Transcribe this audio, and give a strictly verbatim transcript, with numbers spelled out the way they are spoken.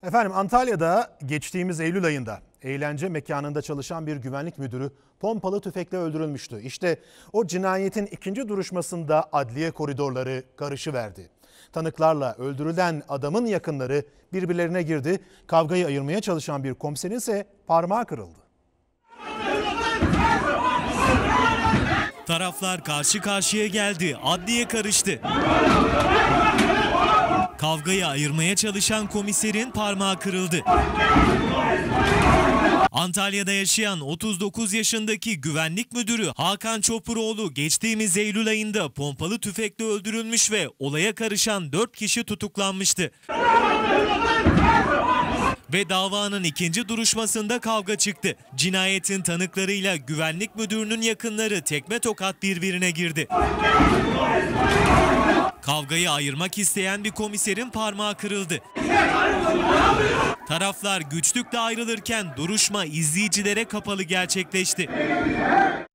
Efendim Antalya'da geçtiğimiz Eylül ayında eğlence mekanında çalışan bir güvenlik müdürü pompalı tüfekle öldürülmüştü. İşte o cinayetin ikinci duruşmasında adliye koridorları karışıverdi. Tanıklarla öldürülen adamın yakınları birbirlerine girdi. Kavgayı ayırmaya çalışan bir komiserin ise parmağı kırıldı. Taraflar karşı karşıya geldi, adliye karıştı. Kavgayı ayırmaya çalışan komiserin parmağı kırıldı. Antalya'da yaşayan otuz dokuz yaşındaki güvenlik müdürü Hakan Çopuroğlu geçtiğimiz Eylül ayında pompalı tüfekle öldürülmüş ve olaya karışan dört kişi tutuklanmıştı. Ve davanın ikinci duruşmasında kavga çıktı. Cinayetin tanıklarıyla güvenlik müdürünün yakınları tekme tokat birbirine girdi. Kavgayı ayırmak isteyen bir komiserin parmağı kırıldı. Taraflar güçlükle ayrılırken duruşma izleyicilere kapalı gerçekleşti.